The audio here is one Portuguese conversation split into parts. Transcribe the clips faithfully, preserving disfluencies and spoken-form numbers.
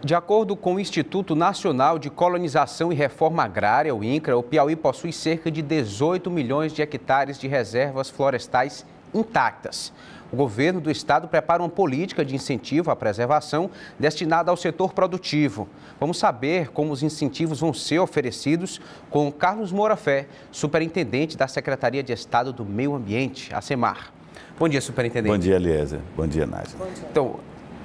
De acordo com o Instituto Nacional de Colonização e Reforma Agrária, o INCRA, o Piauí possui cerca de dezoito milhões de hectares de reservas florestais intactas. O governo do estado prepara uma política de incentivo à preservação destinada ao setor produtivo. Vamos saber como os incentivos vão ser oferecidos com Carlos Moura Fé, superintendente da Secretaria de Estado do Meio Ambiente, a SEMAR. Bom dia, superintendente. Bom dia, Eliezer. Bom dia, Nádia. Então,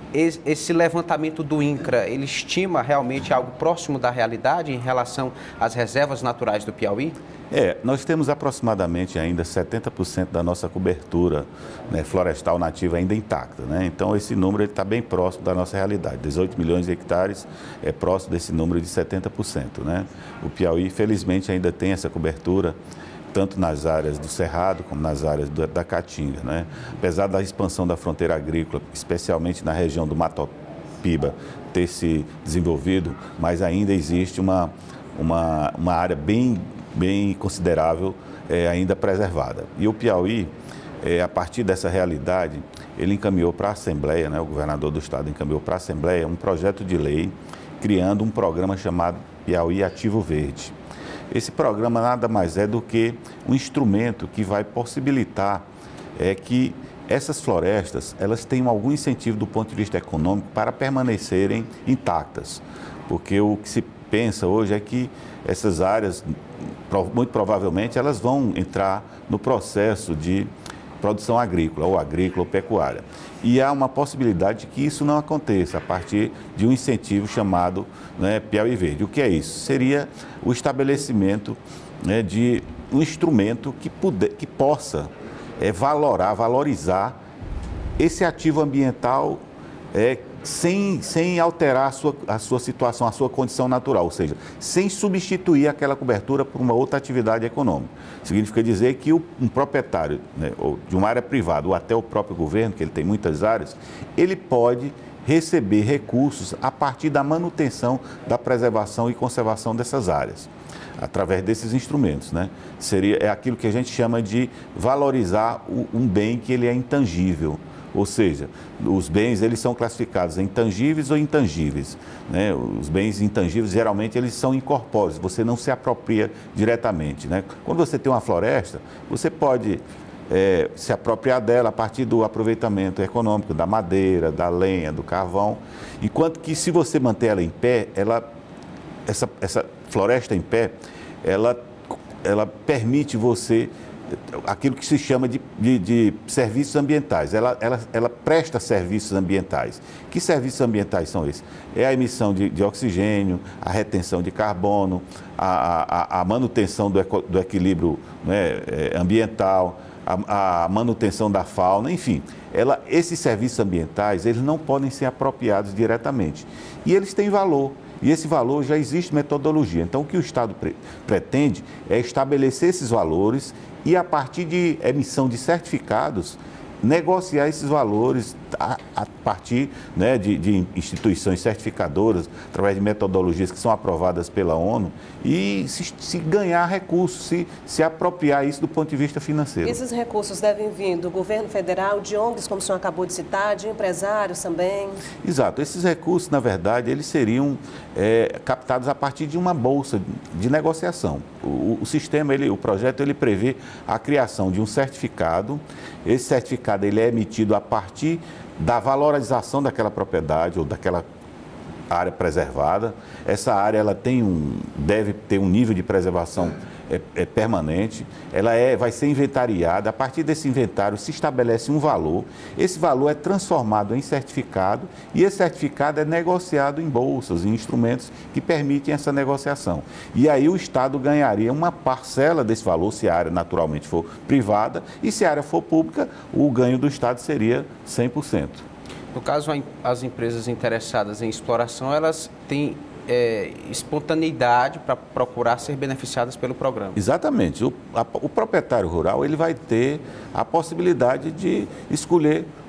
esse levantamento do INCRA, ele estima realmente algo próximo da realidade em relação às reservas naturais do Piauí? É, nós temos aproximadamente ainda setenta por cento da nossa cobertura, né, florestal nativa ainda intacta, né? Então, esse número está bem próximo da nossa realidade. dezoito milhões de hectares é próximo desse número de setenta por cento, né? O Piauí, felizmente, ainda tem essa cobertura, tanto nas áreas do Cerrado como nas áreas da, da Caatinga, né? Apesar da expansão da fronteira agrícola, especialmente na região do Matopiba, ter se desenvolvido, mas ainda existe uma, uma, uma área bem, bem considerável é, ainda preservada. E o Piauí, é, a partir dessa realidade, ele encaminhou para a Assembleia, né? O governador do estado encaminhou para a Assembleia um projeto de lei criando um programa chamado Piauí Ativo Verde. Esse programa nada mais é do que um instrumento que vai possibilitar é, que essas florestas elas tenham algum incentivo do ponto de vista econômico para permanecerem intactas. Porque o que se pensa hoje é que essas áreas, muito provavelmente, elas vão entrar no processo de produção agrícola, ou agrícola ou pecuária. E há uma possibilidade de que isso não aconteça a partir de um incentivo chamado, né, Piauí Verde. O que é isso? Seria o estabelecimento, né, de um instrumento que, puder, que possa é, valorar, valorizar esse ativo ambiental é, sem, sem alterar a sua, a sua situação, a sua condição natural, ou seja, sem substituir aquela cobertura por uma outra atividade econômica. Significa dizer que o, um proprietário, né, ou de uma área privada ou até o próprio governo, que ele tem muitas áreas, ele pode receber recursos a partir da manutenção, da preservação e conservação dessas áreas, através desses instrumentos, né? Seria, é aquilo que a gente chama de valorizar o, um bem que ele é intangível. Ou seja, os bens eles são classificados em tangíveis ou intangíveis, né? Os bens intangíveis geralmente eles são incorpóreos, você não se apropria diretamente, né? Quando você tem uma floresta, você pode é, se apropriar dela a partir do aproveitamento econômico da madeira, da lenha, do carvão, enquanto que se você manter ela em pé, ela, essa, essa floresta em pé, ela, ela permite você aquilo que se chama de, de, de serviços ambientais. Ela, ela, ela presta serviços ambientais. Que serviços ambientais são esses? É a emissão de, de oxigênio, a retenção de carbono, a, a, a manutenção do, eco, do equilíbrio, né, ambiental, a, a manutenção da fauna, enfim. Ela, esses serviços ambientais, eles não podem ser apropriados diretamente. E eles têm valor. E esse valor já existe metodologia. Então, o que o Estado pre pretende é estabelecer esses valores e, a partir de emissão de certificados, negociar esses valores a, a partir, né, de, de instituições certificadoras, através de metodologias que são aprovadas pela ONU, e se, se ganhar recursos, se, se apropriar isso do ponto de vista financeiro. Esses recursos devem vir do governo federal, de O N Gs, como o senhor acabou de citar, de empresários também? Exato. Esses recursos, na verdade, eles seriam é, captados a partir de uma bolsa de negociação. O, o sistema, ele, o projeto, ele prevê a criação de um certificado. Esse certificado ele é emitido a partir da valorização daquela propriedade ou daquela área preservada. Essa área ela tem um, deve ter um nível de preservação é, é permanente. Ela é, vai ser inventariada. A partir desse inventário se estabelece um valor. Esse valor é transformado em certificado e esse certificado é negociado em bolsas, em instrumentos que permitem essa negociação. E aí o Estado ganharia uma parcela desse valor, se a área naturalmente for privada, e se a área for pública, o ganho do Estado seria cem por cento. No caso, as empresas interessadas em exploração, elas têm é, espontaneidade para procurar ser beneficiadas pelo programa. Exatamente. O, a, o proprietário rural ele vai ter a possibilidade de escolher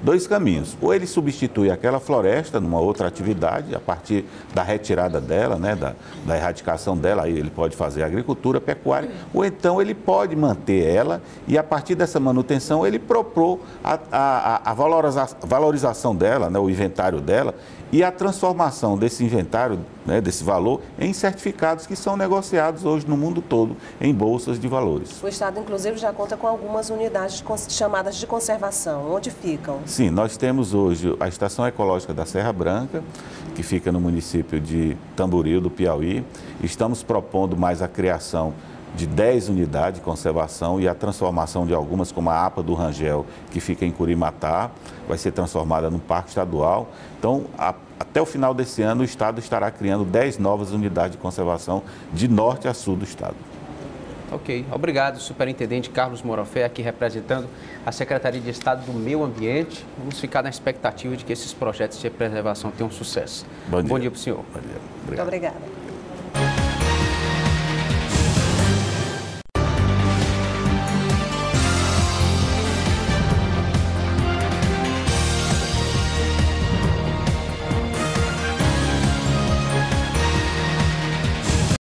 dois caminhos. Ou ele substitui aquela floresta numa outra atividade, a partir da retirada dela, né, da, da erradicação dela, aí ele pode fazer agricultura, pecuária, ou então ele pode manter ela e, a partir dessa manutenção, ele propor a, a, a valoriza, valorização dela, né, o inventário dela, e a transformação desse inventário, né, desse valor, em certificados que são negociados hoje no mundo todo em bolsas de valores. O Estado, inclusive, já conta com algumas unidades de, chamadas de conservação. Onde ficam? Sim, nós temos hoje a Estação Ecológica da Serra Branca, que fica no município de Tamboril, do Piauí. Estamos propondo mais a criação de dez unidades de conservação e a transformação de algumas, como a APA do Rangel, que fica em Curimatá, vai ser transformada num parque estadual. Então, a, até o final desse ano, o Estado estará criando dez novas unidades de conservação de norte a sul do Estado. Ok, obrigado, Superintendente Carlos Morofé, aqui representando a Secretaria de Estado do Meio Ambiente. Vamos ficar na expectativa de que esses projetos de preservação tenham sucesso. Bom dia. Bom dia para o senhor. Bom dia. Obrigado. Muito obrigada.